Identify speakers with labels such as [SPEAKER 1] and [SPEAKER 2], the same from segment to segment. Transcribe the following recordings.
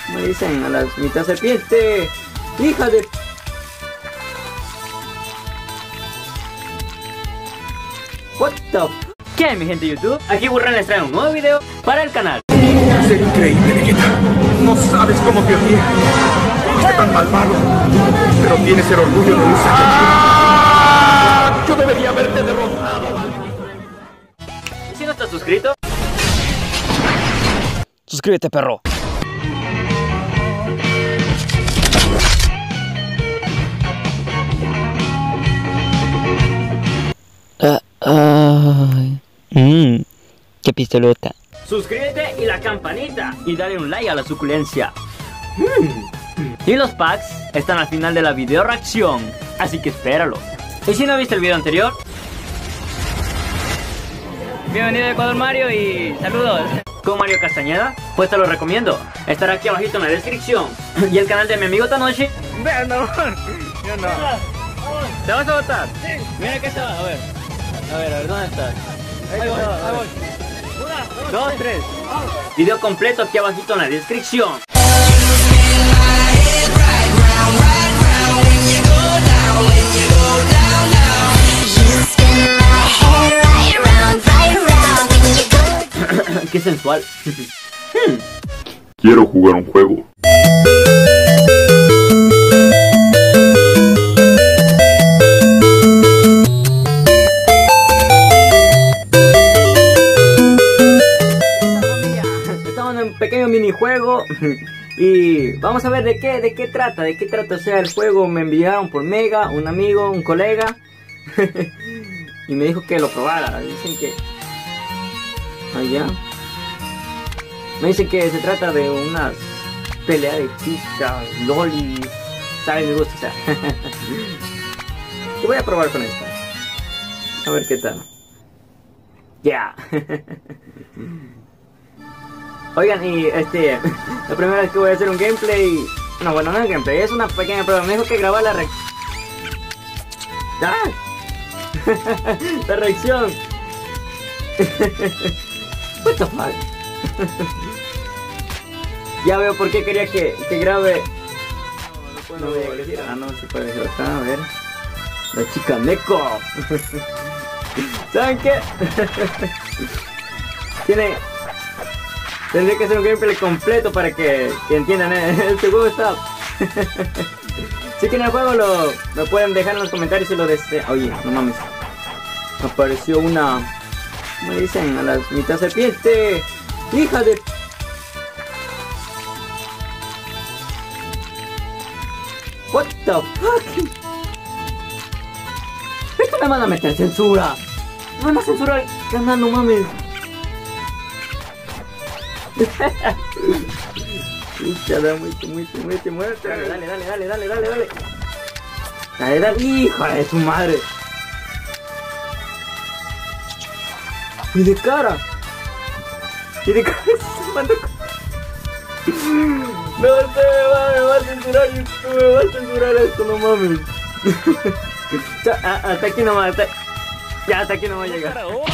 [SPEAKER 1] Me dicen a la mitad serpiente. Hija de... What the f... ¿Qué, mi gente de YouTube? Aquí Burran les trae un nuevo video para el canal.
[SPEAKER 2] Es increíble, Vegeta. No sabes cómo te odié. Fuiste tan malvado. Pero tienes el orgullo de un Saiyajin. Yo debería haberte derrotado.
[SPEAKER 1] ¿Y si no estás suscrito?
[SPEAKER 3] Suscríbete, perro. Qué pistolota.
[SPEAKER 1] Suscríbete y la campanita. Y dale un like a la suculencia. Y los packs están al final de la video reacción. Así que espéralo. Y si no viste el video anterior, bienvenido a Ecuador Mario y saludos. Con Mario Castañeda, pues te lo recomiendo. Estará aquí abajito en la descripción. Y el canal de mi amigo Tanoshi.
[SPEAKER 3] Vean, no, yo no.
[SPEAKER 1] ¿Te vas a votar?
[SPEAKER 3] Sí.
[SPEAKER 1] Mira que está, a ver, ¿dónde estás?
[SPEAKER 3] Ahí voy.
[SPEAKER 1] 2, 3. Video completo aquí abajito en la descripción. Qué sensual.
[SPEAKER 2] Quiero jugar un juego.
[SPEAKER 1] Estamos en un pequeño minijuego. Y vamos a ver de qué trata. O sea, el juego me enviaron por Mega, un amigo, un colega. Y me dijo que lo probara. Dicen que... allá. Me dicen que se trata de unas peleas de chicas, loli. Saben, me gusta, o sea. Te voy a probar con esta. A ver qué tal. Ya. Oigan, y la primera vez que voy a hacer un gameplay. No, bueno, no es gameplay, es una pequeña prueba. Me dijo que grabar la reacción. ¡Ah! La reacción. What the fuck. Ya veo por qué quería que grabe. No voy a decir. Ah, no, se puede dejar acá, a ver. La chica Neko. ¿Saben qué? Tendría que hacer un gameplay completo para que entiendan. Este juego está. Si quieren el juego lo pueden dejar en los comentarios si lo desean. Oye, no mames. Apareció una... me dicen a la mitad serpiente. Hija de... What the fuck. Esto me van a meter censura. Me van a censurar el canal, no mames. Mucha, muerte. Dale, hija de su madre. Y de cara. Se manda. No sé, me va a censurar YouTube, me va a censurar esto, no mames. Hasta aquí nomás, hasta aquí no va a llegar.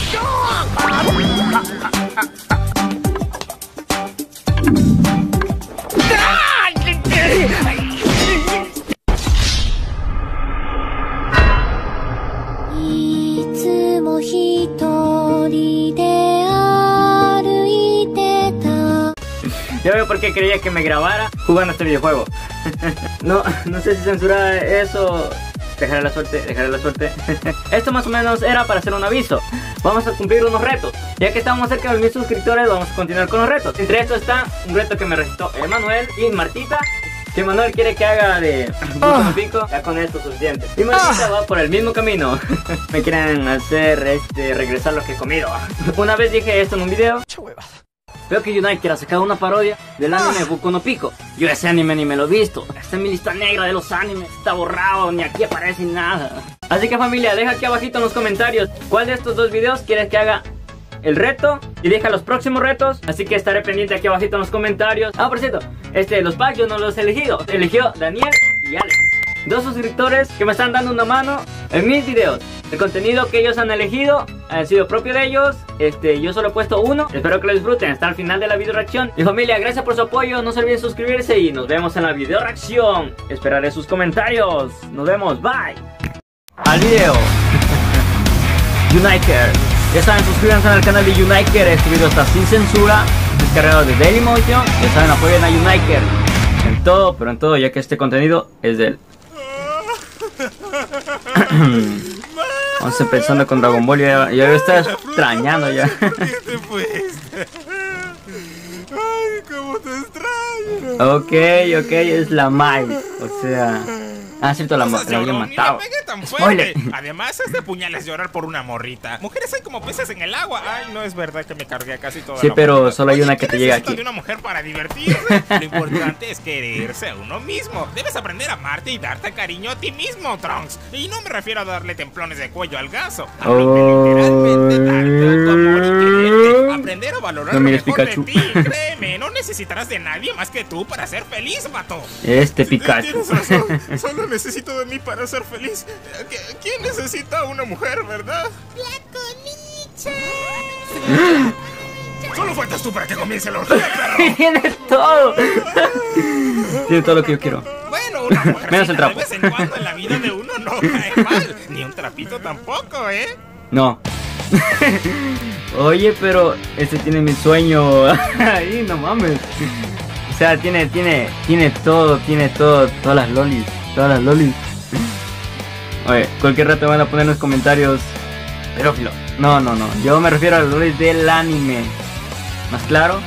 [SPEAKER 1] Ya veo por qué quería que me grabara jugando este videojuego. No sé si censurar eso. Dejaré la suerte. Esto más o menos era para hacer un aviso. Vamos a cumplir unos retos. Ya que estamos cerca de 1000 suscriptores, vamos a continuar con los retos. Entre estos está un reto que me recetó Emanuel y Martita. Si Emanuel quiere que haga de Boku no Pico, ya con esto es suficiente. Y Martita va por el mismo camino. Me quieren hacer regresar lo que he comido. Una vez dije esto en un video. Veo que United ha sacado una parodia del anime Boku no Pico. Yo ese anime ni me lo he visto. Está en mi lista negra de los animes. Está borrado, ni aquí aparece nada. Así que familia, deja aquí abajito en los comentarios cuál de estos dos videos quieres que haga el reto. Y deja los próximos retos. Así que estaré pendiente aquí abajito en los comentarios. Ah, por cierto, los packs yo no los he elegido. Eligió Daniel y Alex. 2 suscriptores que me están dando una mano en mis videos. El contenido que ellos han elegido ha sido propio de ellos. Yo solo he puesto uno. Espero que lo disfruten hasta el final de la video reacción. Mi familia, gracias por su apoyo. No se olviden suscribirse y nos vemos en la video reacción. Esperaré sus comentarios. Nos vemos, bye. Al video. Uniker. Ya saben, suscríbanse al canal de Uniker. Este video está sin censura, descargado de Dailymotion. Ya saben, apoyen a Uniker en todo, pero en todo, ya que este contenido es de él. Vamos empezando con Dragon Ball. Ya lo está extrañando ya.
[SPEAKER 4] ¿Qué fuiste? Ay, cómo te extraño.
[SPEAKER 1] Ok, es la Mai. O sea... Ah, cierto, la habían matado.
[SPEAKER 4] Spoiler. Además, puñal es llorar por una morrita. Mujeres hay como peces en el agua. Ay, no es verdad que me cargué casi toda
[SPEAKER 1] sí,
[SPEAKER 4] la
[SPEAKER 1] pero
[SPEAKER 4] morita.
[SPEAKER 1] solo hay una que te llega aquí.
[SPEAKER 4] De una mujer para divertirse. Lo importante es quererse a uno mismo. Debes aprender a amarte y darte cariño a ti mismo, Trunks. Y no me refiero a darle templones de cuello al gaso. Hablo de literalmente darte tu amor y quererte. Aprender a valorar lo mejor
[SPEAKER 1] Pikachu.
[SPEAKER 4] de ti. Créeme, no necesitarás de nadie más que tú para ser feliz, vato.
[SPEAKER 1] Pikachu.
[SPEAKER 4] Tienes razón. Solo necesito de mí para ser feliz. ¿Quién necesita a una mujer, verdad?
[SPEAKER 5] La Konicha.
[SPEAKER 4] Solo faltas tú para que comience la orgía, perro.
[SPEAKER 1] Tiene todo. Tiene todo lo que yo quiero.
[SPEAKER 4] Bueno, una mujer
[SPEAKER 1] menos el trapo.
[SPEAKER 4] de vez en cuando en la vida de uno no cae mal. Ni un trapito tampoco, ¿eh?
[SPEAKER 1] No. Oye, pero este tiene mi sueño. Ahí, no mames. O sea, tiene todo, todas las lolis. Oye, cualquier rato van a poner en los comentarios pedófilo. No, yo me refiero a los lolis del anime. ¿Más claro?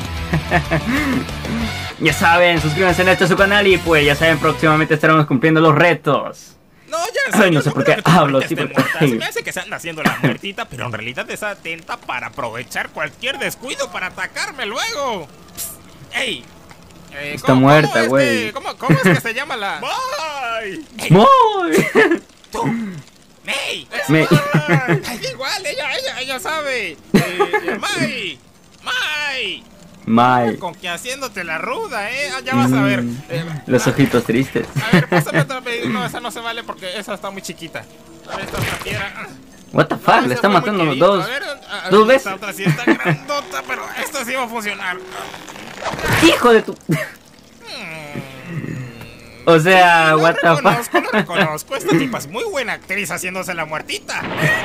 [SPEAKER 1] Ya saben, suscríbanse a su canal y pues ya saben, próximamente estaremos cumpliendo los retos.
[SPEAKER 4] No, ya sé.
[SPEAKER 1] Ay, no sé por qué hablo, sí,
[SPEAKER 4] porque se me hace que se anda haciendo la muertita, pero en realidad está atenta para aprovechar cualquier descuido para atacarme luego. ¡Ey!
[SPEAKER 1] Está muerta, güey.
[SPEAKER 4] ¿Cómo es que se llama la...? ¡Bye!
[SPEAKER 1] ¡Muy!
[SPEAKER 4] ¡Tú! ¡May!
[SPEAKER 1] May.
[SPEAKER 4] Ay, igual, ella sabe. ¡May! Con que haciéndote la ruda, ya vas a ver.
[SPEAKER 1] Los ojitos tristes.
[SPEAKER 4] A ver, pásame otra vez. No, esa no se vale porque esa está muy chiquita. A ver, esta otra piedra.
[SPEAKER 1] What the fuck, le está matando los dos.
[SPEAKER 4] A ver,
[SPEAKER 1] ¿Dos veces?
[SPEAKER 4] Esta otra sí está grandota, pero esta sí va a funcionar.
[SPEAKER 1] ¡Hijo de tu! O sea, what the fuck.
[SPEAKER 4] Lo reconozco. Esta tipa es muy buena actriz haciéndose la muertita.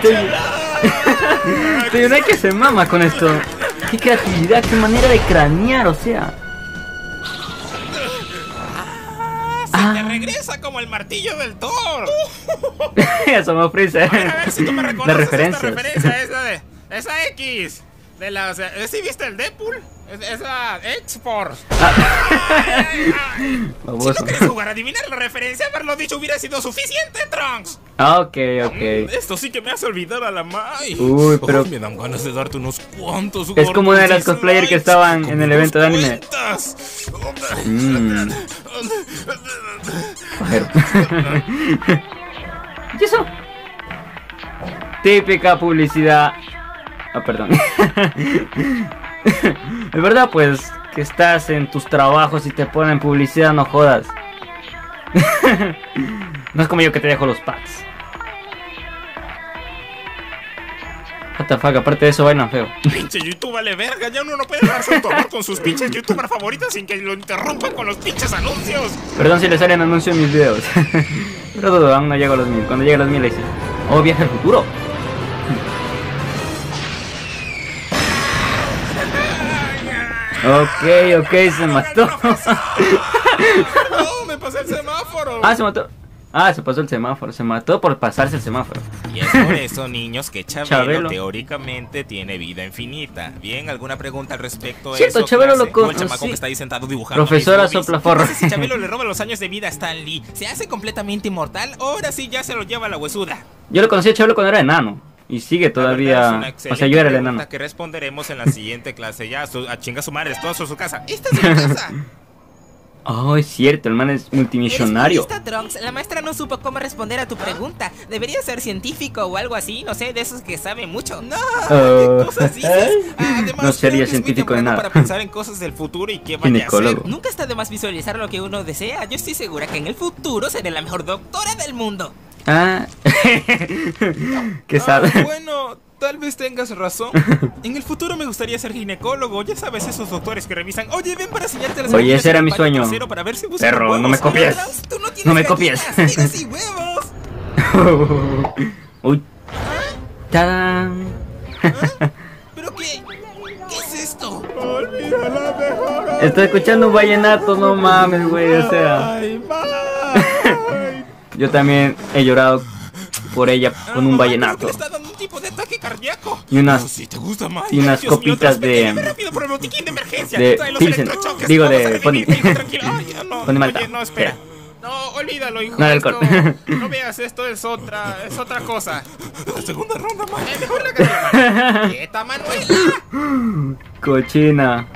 [SPEAKER 1] Pero no hay que se mama con esto. Qué creatividad, qué manera de cranear, o sea.
[SPEAKER 4] Se te regresa como el martillo del Thor.
[SPEAKER 1] Eso me ofrece.
[SPEAKER 4] A ver si tú me reconoces
[SPEAKER 1] La referencia.
[SPEAKER 4] esta referencia, esa X. O sea, ¿sí viste el Deadpool? Esa X-Force. Si no quieres jugar a adivinar la referencia, haberlo dicho hubiera sido suficiente, Trunks.
[SPEAKER 1] Ok.
[SPEAKER 4] Esto sí que me hace olvidar a la Mai.
[SPEAKER 1] Uy, pero...
[SPEAKER 4] me dan ganas de darte unos cuantos.
[SPEAKER 1] Es como una de las cosplayers que estaban en el evento de anime. ¿Y eso? Típica publicidad. Perdón. Es verdad, pues, que estás en tus trabajos y te ponen publicidad, no jodas. No es como yo que te dejo los packs. What the fuck, aparte de eso bailan feo.
[SPEAKER 4] Pinche YouTube vale verga, ya uno no puede darse autor con sus pinches youtubers favoritos sin que lo interrumpan con los pinches anuncios.
[SPEAKER 1] Perdón si le salen anuncios en mis videos. Pero dudo, aún no llego a los 1000. Cuando llegue a los 1000 le hice. Oh, viaje al futuro. Ok, se mató.
[SPEAKER 4] No, me pasé el semáforo.
[SPEAKER 1] Se mató. Se pasó el semáforo. Se mató por pasarse el semáforo.
[SPEAKER 4] Y es por eso, niños, que Chabelo
[SPEAKER 1] teóricamente
[SPEAKER 4] tiene vida infinita. ¿Bien? ¿Alguna pregunta al respecto a
[SPEAKER 1] cierto,
[SPEAKER 4] eso?
[SPEAKER 1] Chabelo lo
[SPEAKER 4] el chamaco
[SPEAKER 1] conocí.
[SPEAKER 4] que está ahí sentado dibujando.
[SPEAKER 1] Profesora Soplaforro.
[SPEAKER 4] Si Chabelo le roba los años de vida a Stan Lee, ¿se hace completamente inmortal? Ahora sí ya se lo lleva la huesuda.
[SPEAKER 1] Yo lo conocí a Chabelo cuando era enano. Y sigue todavía. O sea, yo era el enano.
[SPEAKER 4] Que responderemos en la siguiente clase. Ya, a chinga su madre, todo a su casa. Esta es mi casa.
[SPEAKER 1] Oh, es cierto, el man es multimillonario.
[SPEAKER 4] ¿Eres purista, Trunks? La maestra no supo cómo responder a tu pregunta. Debería ser científico o algo así, no sé, de esos que saben mucho. No, ¿qué cosas dices? Además,
[SPEAKER 1] no sería
[SPEAKER 4] creo que
[SPEAKER 1] científico
[SPEAKER 4] es
[SPEAKER 1] de
[SPEAKER 4] muy temprano
[SPEAKER 1] nada.
[SPEAKER 4] para pensar en cosas del futuro y qué vaya a
[SPEAKER 1] Ginecólogo.
[SPEAKER 4] hacer. Nunca está de más visualizar lo que uno desea. Yo estoy segura que en el futuro seré la mejor doctora del mundo.
[SPEAKER 1] Ah, ¿qué sabe?
[SPEAKER 4] Bueno, tal vez tengas razón. En el futuro me gustaría ser ginecólogo. Ya sabes, esos doctores que revisan. Oye, ven para enseñarte las
[SPEAKER 1] Oye, ese era mi
[SPEAKER 4] paño
[SPEAKER 1] sueño.
[SPEAKER 4] trasero para ver si buscan
[SPEAKER 1] Perro,
[SPEAKER 4] huevos.
[SPEAKER 1] no me copies.
[SPEAKER 4] Trunks, tú no tienes
[SPEAKER 1] No me
[SPEAKER 4] gallinas,
[SPEAKER 1] copies.
[SPEAKER 4] mira, sí, huevos.
[SPEAKER 1] Uy. ¡Tadán!
[SPEAKER 4] ¿Pero qué? ¿Qué es esto?
[SPEAKER 1] Estoy escuchando un vallenato, no mames, güey, o sea. Yo también he llorado por ella con un
[SPEAKER 4] Mamá, creo que
[SPEAKER 1] vallenato.
[SPEAKER 4] le está dando un tipo de ataque cardíaco.
[SPEAKER 1] Y unas,
[SPEAKER 4] Si te gusta más.
[SPEAKER 1] y unas
[SPEAKER 4] Dios mío,
[SPEAKER 1] copitas
[SPEAKER 4] transporte,
[SPEAKER 1] de...
[SPEAKER 4] rápido por el botiquín de emergencia.
[SPEAKER 1] de
[SPEAKER 4] Trae los
[SPEAKER 1] Pilsen.
[SPEAKER 4] electrochoques.
[SPEAKER 1] Digo,
[SPEAKER 4] Vamos
[SPEAKER 1] de
[SPEAKER 4] a revivir,
[SPEAKER 1] Pony.
[SPEAKER 4] hijo, tranquilo. Ay, ya no.
[SPEAKER 1] Pony Malta.
[SPEAKER 4] Oye, no, espera.
[SPEAKER 1] Espera.
[SPEAKER 4] No, olvídalo, hijo.
[SPEAKER 1] No,
[SPEAKER 4] esto-
[SPEAKER 1] alcohol.
[SPEAKER 4] no veas, esto es otra cosa. La segunda ronda, man. Mejor la canción. ¡Quieta, Manuela!
[SPEAKER 1] Cochina.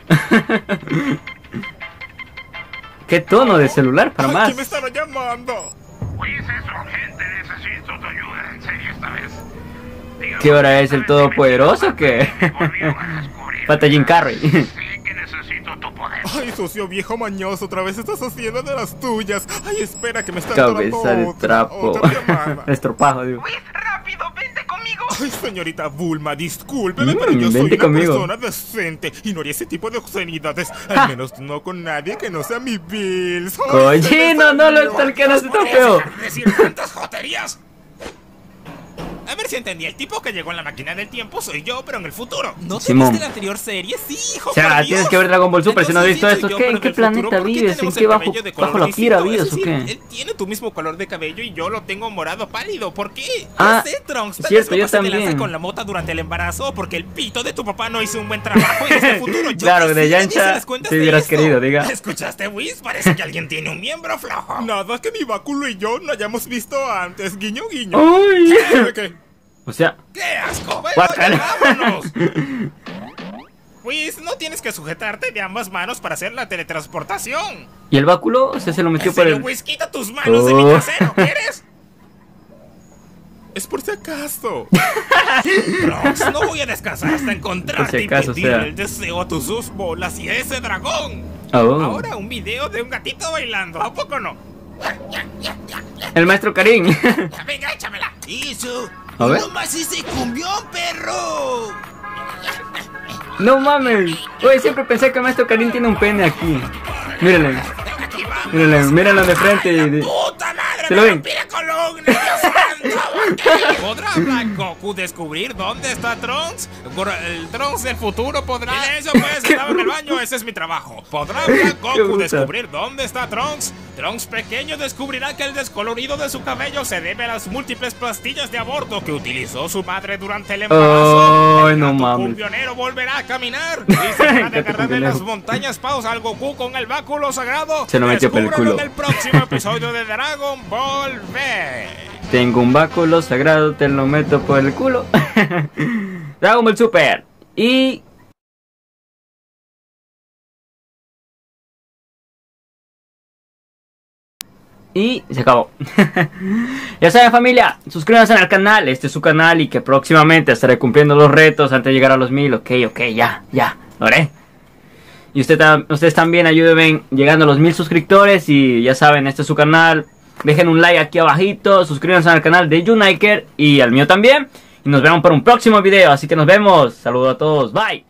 [SPEAKER 1] ¿Qué tono de celular para
[SPEAKER 4] Ay,
[SPEAKER 1] más?
[SPEAKER 4] ¿quién me estará llamando?
[SPEAKER 2] Oye, es eso, gente. Necesito tu ayuda, en serio, esta vez. Dígame,
[SPEAKER 1] ¿Qué hora es el todopoderoso que?
[SPEAKER 2] volvieron a descubrir.
[SPEAKER 1] Falta Jim Carrey.
[SPEAKER 2] Sí que necesito tu poder.
[SPEAKER 4] Ay, socio viejo mañoso, otra vez estás haciendo de las tuyas. Ay, espera que me están
[SPEAKER 1] Cabeza de trapo.
[SPEAKER 4] Otra llamada.
[SPEAKER 1] Estropajo, digo.
[SPEAKER 2] Rápido, vente conmigo.
[SPEAKER 4] Ay, señorita Bulma, discúlpeme, pero yo soy
[SPEAKER 1] vente
[SPEAKER 4] una
[SPEAKER 1] conmigo.
[SPEAKER 4] persona decente y no haría ese tipo de obscenidades. Al menos no con nadie que no sea mi Bills. Ay, se me
[SPEAKER 1] Cochino, no lo
[SPEAKER 4] salió.
[SPEAKER 1] stalkearas, está feo.
[SPEAKER 4] ¿Decir tantas joterías? A ver si entendí, el tipo que llegó en la máquina del tiempo soy yo, pero en el futuro. ¿No te
[SPEAKER 1] Simón.
[SPEAKER 4] viste la anterior serie? Sí, hijo.
[SPEAKER 1] O sea,
[SPEAKER 4] por Dios.
[SPEAKER 1] tienes que ver Dragon Ball Super si no has visto
[SPEAKER 4] Entonces,
[SPEAKER 1] esto.
[SPEAKER 4] sí, soy yo,
[SPEAKER 1] ¿En
[SPEAKER 4] pero
[SPEAKER 1] qué
[SPEAKER 4] en el futuro,
[SPEAKER 1] planeta
[SPEAKER 4] ¿por qué
[SPEAKER 1] vives? ¿En
[SPEAKER 4] tenemos
[SPEAKER 1] qué
[SPEAKER 4] el
[SPEAKER 1] bajo
[SPEAKER 4] cabello de color
[SPEAKER 1] la tierra
[SPEAKER 4] distinto?
[SPEAKER 1] vives
[SPEAKER 4] Es
[SPEAKER 1] o
[SPEAKER 4] decir,
[SPEAKER 1] qué?
[SPEAKER 4] Él tiene tu mismo color de cabello y yo lo tengo morado pálido. ¿Por qué?
[SPEAKER 1] Ah,
[SPEAKER 4] Ya sé, Trunks. Tal
[SPEAKER 1] cierto,
[SPEAKER 4] vez me
[SPEAKER 1] yo
[SPEAKER 4] pasé de
[SPEAKER 1] también.
[SPEAKER 4] lanza con la mota durante el embarazo porque el pito de tu papá no hizo un buen trabajo en este futuro. Yo
[SPEAKER 1] Claro,
[SPEAKER 4] que
[SPEAKER 1] de
[SPEAKER 4] sí, nadie
[SPEAKER 1] Yancha,
[SPEAKER 4] se les cuenta
[SPEAKER 1] si
[SPEAKER 4] de
[SPEAKER 1] hubieras
[SPEAKER 4] esto.
[SPEAKER 1] querido, diga.
[SPEAKER 4] ¿Escuchaste, Whis? Parece que alguien tiene un miembro flojo. Nada que mi báculo y yo no hayamos visto antes. Guiño, guiño.
[SPEAKER 1] Uy.
[SPEAKER 4] ¿Qué?
[SPEAKER 1] O sea,
[SPEAKER 4] ¡Qué asco! ¡Bueno,
[SPEAKER 1] Guácala.
[SPEAKER 4] ya vámonos! Whis, no tienes que sujetarte de ambas manos para hacer la teletransportación.
[SPEAKER 1] ¿y el báculo? O sea, se lo metió
[SPEAKER 4] ¿En
[SPEAKER 1] por
[SPEAKER 4] serio,
[SPEAKER 1] el...
[SPEAKER 4] Whis? Quita tus manos de mi
[SPEAKER 1] Oh.
[SPEAKER 4] trasero, ¿quieres? Es por si acaso. Trunks, no voy a descansar hasta encontrarte
[SPEAKER 1] Por si acaso,
[SPEAKER 4] y pedirle
[SPEAKER 1] o sea.
[SPEAKER 4] el deseo a tus dos bolas y a ese dragón.
[SPEAKER 1] Oh.
[SPEAKER 4] Ahora un video de un gatito bailando, ¿a poco no?
[SPEAKER 1] El maestro Karim.
[SPEAKER 4] Ya, venga, échamela.
[SPEAKER 5] Eso.
[SPEAKER 1] A ver.
[SPEAKER 5] ¡Nomás ese cumbión, perro!
[SPEAKER 1] No mames. Oye, siempre pensé que el maestro Karim tiene un pene aquí. Mírenle.
[SPEAKER 4] Aquí vamos.
[SPEAKER 1] Mírenle, mírenlo de frente y...
[SPEAKER 4] ¡Puta madre!
[SPEAKER 1] ¿Se lo
[SPEAKER 4] ¡Me
[SPEAKER 1] ven?
[SPEAKER 4] rompí la columna! ¡Dios santo! ¿Por qué? ¿Podrá Black Goku descubrir dónde está Trunks? ¿El Trunks del futuro podrá...? Silencio, pues, estaba en el baño, ese es mi trabajo. ¿Podrá Black
[SPEAKER 1] Qué
[SPEAKER 4] Goku
[SPEAKER 1] puta.
[SPEAKER 4] descubrir dónde está Trunks? Trunks pequeño descubrirá que el descolorido de su cabello se debe a las múltiples pastillas de aborto que utilizó su madre durante el embarazo.
[SPEAKER 1] Ay,
[SPEAKER 4] El
[SPEAKER 1] no
[SPEAKER 4] gato
[SPEAKER 1] mames.
[SPEAKER 4] cumbionero volverá a caminar y se habrá de
[SPEAKER 1] Gato
[SPEAKER 4] agarrar en
[SPEAKER 1] cumbionero.
[SPEAKER 4] las montañas pausa al Goku con el báculo sagrado.
[SPEAKER 1] Se lo metió por el
[SPEAKER 4] Descúbralo
[SPEAKER 1] culo.
[SPEAKER 4] en el próximo episodio de Dragon Ball V.
[SPEAKER 1] Tengo un báculo sagrado, te lo meto por el culo. Dragon Ball Super. Y... Y se acabó. Ya saben, familia, suscríbanse al canal. Este es su canal y que próximamente estaré cumpliendo los retos antes de llegar a los 1000. Ok, ya, lo haré. Y ustedes también ayúdenme llegando a los 1000 suscriptores. Y ya saben, este es su canal. Dejen un like aquí abajito. Suscríbanse al canal de Uniker y al mío también. Y nos vemos para un próximo video. Así que nos vemos. Saludos a todos. Bye.